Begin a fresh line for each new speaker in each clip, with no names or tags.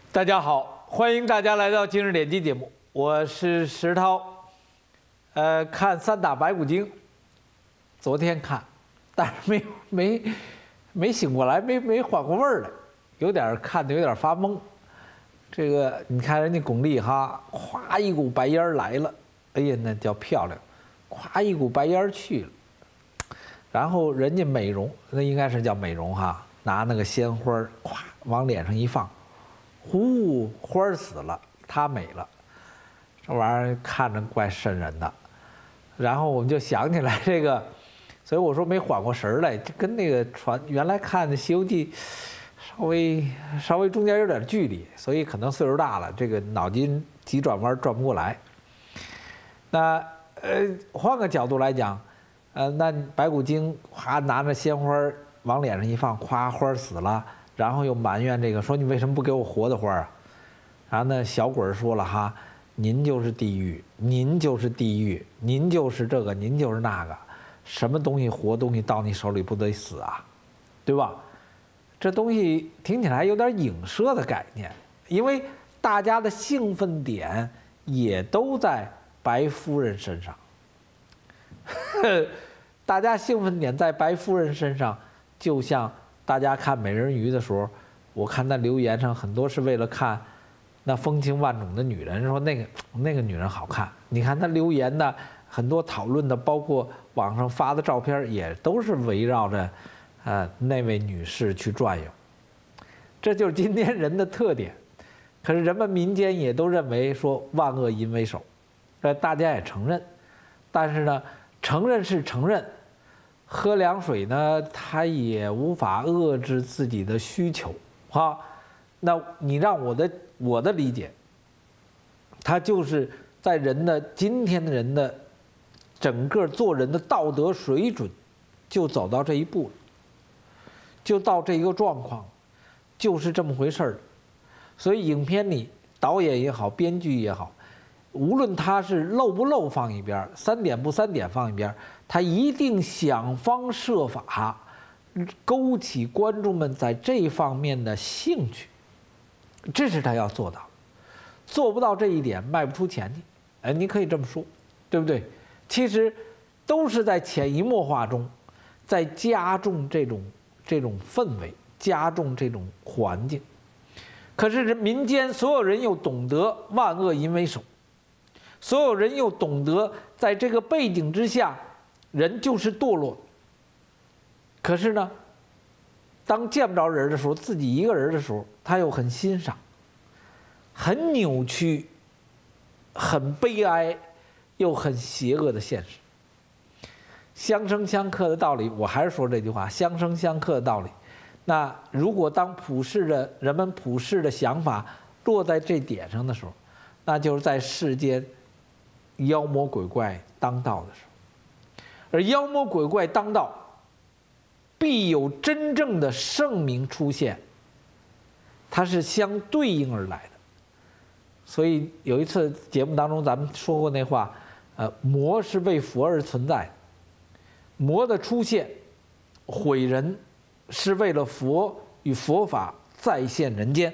大家好，欢迎大家来到今日点击节目，我是石涛。看3打白骨精，昨天看，但是没醒过来，没缓过味儿来，看得有点发懵。这个你看人家巩俐哈，咵一股白烟来了，哎呀那叫漂亮，咵一股白烟去了。然后人家美容，那应该是叫美容哈，拿那个鲜花咵往脸上一放。呼，花儿死了，她美了，这玩意儿看着怪瘆人的。然后我们就想起来这个，所以我说没缓过神来，就跟那个原来看的《西游记》稍微中间有点距离，所以可能岁数大了，这个脑筋急转弯转不过来。那换个角度来讲，那白骨精哗拿着鲜花往脸上一放，咵花死了。然后又埋怨这个说你为什么不给我活的花啊？然后那小鬼说了哈，您就是地狱，您就是地狱，您就是这个，您就是那个，什么东西活东西到你手里不得死啊，对吧？这东西听起来有点影射的概念，因为大家的兴奋点也都在白夫人身上，大家兴奋点在白夫人身上，就像。大家看美人鱼的时候，我看那留言上很多是为了看那风情万种的女人，说那个女人好看。你看他留言的很多讨论的，包括网上发的照片，也都是围绕着那位女士去转悠。这就是今天人的特点。可是人们民间也都认为说万恶淫为首，大家也承认，但是呢，承认是承认。喝凉水呢，他也无法遏制自己的需求，哈。那你让我的理解，他就是在今天的人的整个做人的道德水准，就走到这一步了，就到这一个状况，就是这么回事儿。所以影片里导演也好，编剧也好，无论他是漏不漏放一边，3点不3点放一边。他一定想方设法勾起观众们在这方面的兴趣，这是他要做到。做不到这一点，卖不出钱去。哎，你可以这么说，对不对？其实都是在潜移默化中，在加重这种氛围，加重这种环境。可是民间所有人又懂得万恶淫为首，所有人又懂得在这个背景之下。人就是堕落，可是呢，当见不着人的时候，自己一个人的时候，他又很欣赏，很扭曲，很悲哀，又很邪恶的现实。相生相克的道理，我还是说这句话：相生相克的道理。那如果当人们普世的想法落在这点上的时候，那就是在世间妖魔鬼怪当道的时候。而妖魔鬼怪当道，必有真正的圣明出现，它是相对应而来的。所以有一次节目当中咱们说过那话，魔是为佛而存在的，魔的出现毁人是为了佛与佛法再现人间。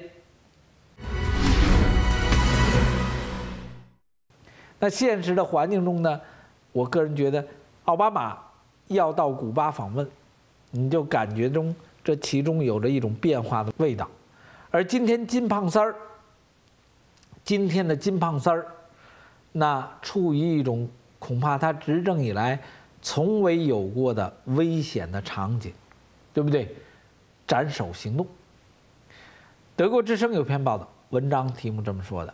那现实的环境中呢，我个人觉得奥巴马要到古巴访问，你就感觉这其中有着一种变化的味道。而今天的金胖三儿，那处于一种恐怕他执政以来从未有过的危险的场景，对不对？斩首行动。德国之声有篇报道，文章题目这么说的：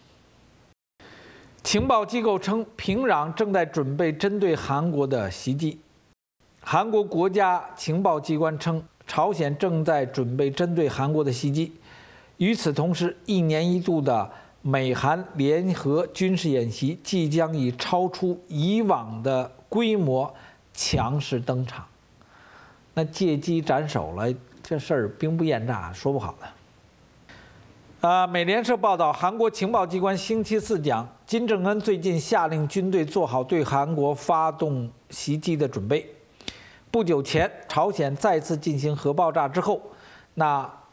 情报机构称，平壤正在准备针对韩国的袭击。韩国国家情报机关称，朝鲜正在准备针对韩国的袭击。与此同时，1年1度的美韩联合军事演习即将以超出以往的规模强势登场。那借机斩首了，这事儿兵不厌诈，说不好的。美联社报道，韩国情报机关星期4讲，金正恩最近下令军队做好对韩国发动袭击的准备。不久前，朝鲜再次进行核爆炸之后，那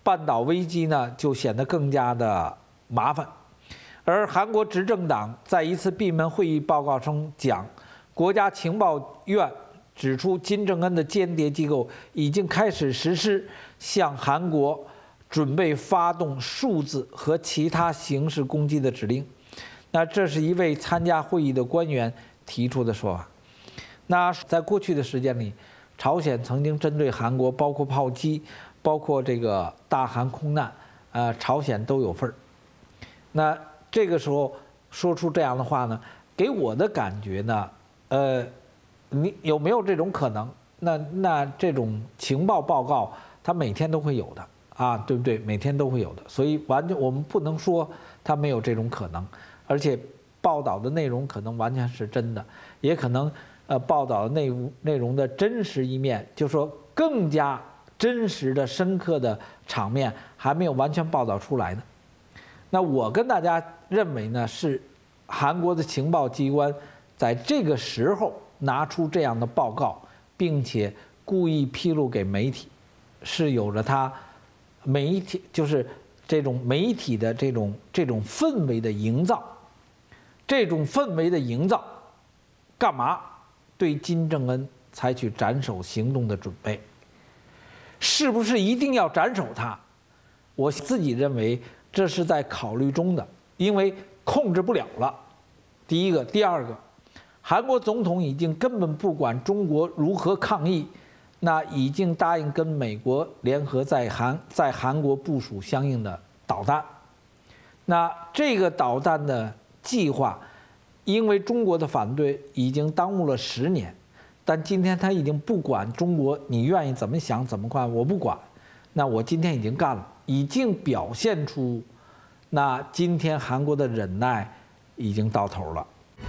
半岛危机呢就显得更加的麻烦。而韩国执政党在一次闭门会议报告中讲，国家情报院指出，金正恩的间谍机构已经开始实施向韩国准备发动数字和其他形式攻击的指令。那这是一位参加会议的官员提出的说法。那在过去的时间里，朝鲜曾经针对韩国，包括炮击，包括这个大韩空难，朝鲜都有份儿。那这个时候说出这样的话呢，给我的感觉呢，你有没有这种可能？那这种情报报告，它每天都会有的啊，对不对？每天都会有的，所以完全我们不能说它没有这种可能，而且报道的内容可能完全是真的，也可能报道的内容的真实一面，就说更加真实的、深刻的场面还没有完全报道出来呢。那我跟大家认为呢，是韩国的情报机关在这个时候拿出这样的报告，并且故意披露给媒体，是有着它媒体就是这种媒体的这种氛围的营造，这种氛围的营造，干嘛？对金正恩采取斩首行动的准备，是不是一定要斩首他？我自己认为这是在考虑中的，因为控制不了了。第一个，第二个，韩国总统已经根本不管中国如何抗议，那已经答应跟美国联合在韩国部署相应的导弹。那这个导弹的计划，因为中国的反对，已经耽误了10年。但今天他已经不管中国，你愿意怎么想怎么干，我不管。那我今天已经干了，已经表现出，那今天韩国的忍耐已经到头了。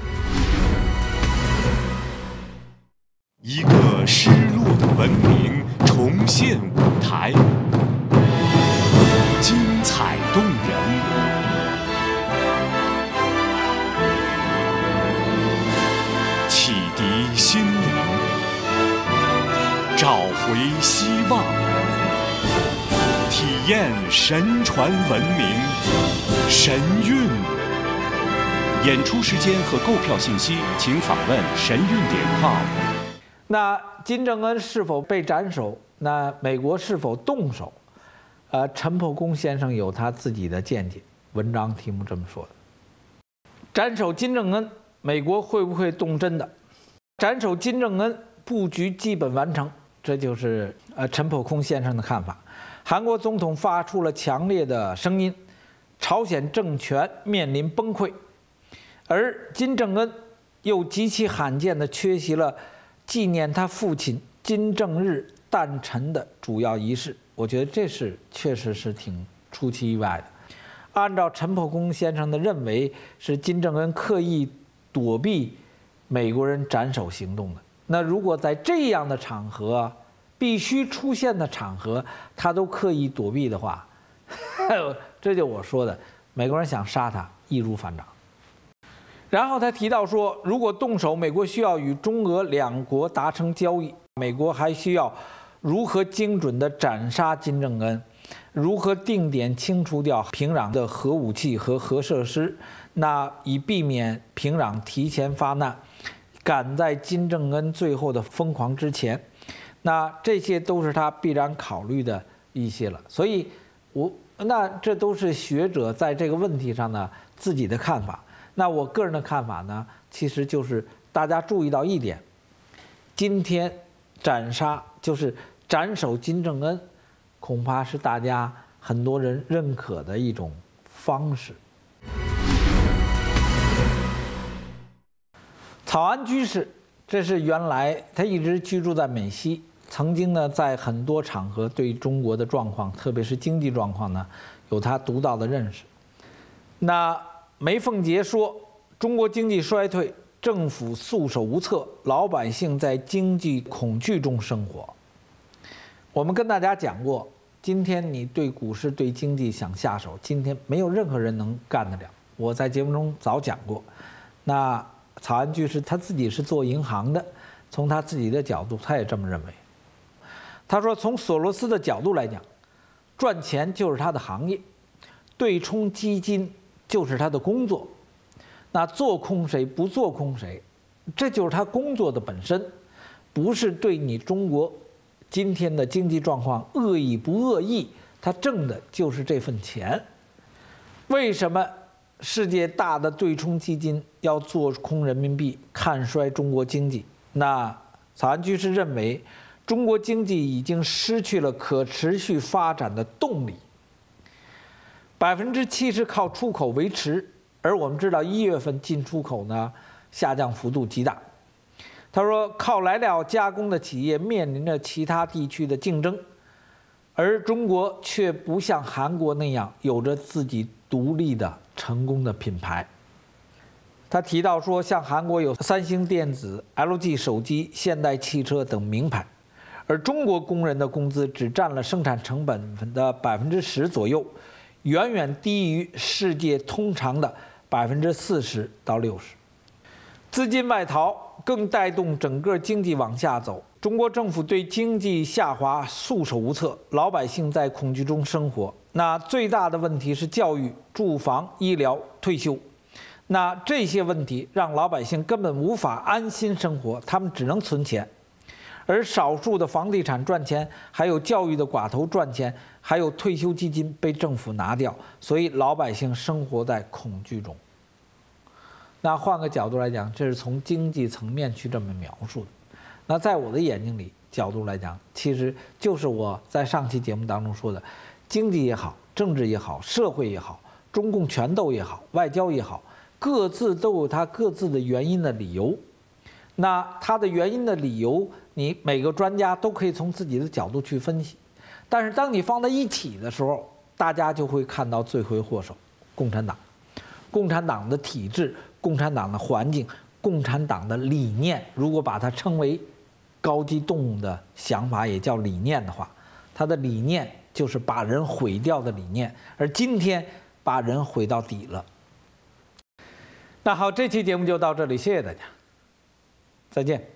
一个失落的文明重现舞台，精彩动人，启迪心灵，找回希望，体验神传文明神韵。演出时间和购票信息，请访问神韵.com。
那金正恩是否被斩首？那美国是否动手？陈破公先生有他自己的见解，文章题目这么说的：斩首金正恩，美国会不会动真的？斩首金正恩布局基本完成，这就是陈破空先生的看法。韩国总统发出了强烈的声音，朝鲜政权面临崩溃，而金正恩又极其罕见地缺席了纪念他父亲金正日诞辰的主要仪式，我觉得这确实是挺出其意外的。按照陈破空先生的认为，是金正恩刻意躲避美国人斩首行动的。那如果在这样的场合，必须出现的场合，他都刻意躲避的话，这就我说的，美国人想杀他易如反掌。然后他提到说，如果动手，美国需要与中俄两国达成交易，美国还需要如何精准地斩杀金正恩，如何定点清除掉平壤的核武器和核设施，那以避免平壤提前发难，赶在金正恩最后的疯狂之前，那这些都是他必然考虑的一些了。所以那这都是学者在这个问题上呢自己的看法。那我个人的看法呢，其实就是大家注意到一点，今天斩首金正恩，恐怕是大家很多人认可的一种方式。草安居士，这是原来他一直居住在美西，曾经呢在很多场合对中国的状况，特别是经济状况呢，有他独到的认识。那梅凤杰说，中国经济衰退，政府束手无策，老百姓在经济恐惧中生活。我们跟大家讲过，今天你对股市、对经济想下手，今天没有任何人能干得了。我在节目中早讲过。那草安居士他自己是做银行的，从他自己的角度，他也这么认为。他说，从索罗斯的角度来讲， 赚钱就是他的行业，对冲基金就是他的工作。那做空谁不做空谁，这就是他工作的本身，不是对你中国今天的经济状况恶意不恶意，他挣的就是这份钱。为什么世界大的对冲基金要做空人民币，看衰中国经济？那草案居士认为，中国经济已经失去了可持续发展的动力，70%靠出口维持。而我们知道1月份进出口呢下降幅度极大。他说，靠来料加工的企业面临着其他地区的竞争，而中国却不像韩国那样有着自己独立的成功的品牌。他提到说，像韩国有三星电子、LG 手机、现代汽车等名牌，而中国工人的工资只占了生产成本的10%左右，远远低于世界通常的40%到60%。资金外逃更带动整个经济往下走。中国政府对经济下滑束手无策，老百姓在恐惧中生活。那最大的问题是教育、住房、医疗、退休。那这些问题让老百姓根本无法安心生活，他们只能存钱。而少数的房地产赚钱，还有教育的寡头赚钱，还有退休基金被政府拿掉，所以老百姓生活在恐惧中。那换个角度来讲，这是从经济层面去这么描述的。那在我的眼睛里，角度来讲，其实就是我在上期节目当中说的，经济也好，政治也好，社会也好，中共权斗也好，外交也好，各自都有它各自的原因的理由。那它的原因的理由，你每个专家都可以从自己的角度去分析，但是当你放在一起的时候，大家就会看到罪魁祸首——共产党。共产党的体制、共产党的环境、共产党的理念，如果把它称为高级动物的想法，也叫理念的话，它的理念就是把人毁掉的理念，而今天把人毁到底了。那好，这期节目就到这里，谢谢大家，再见。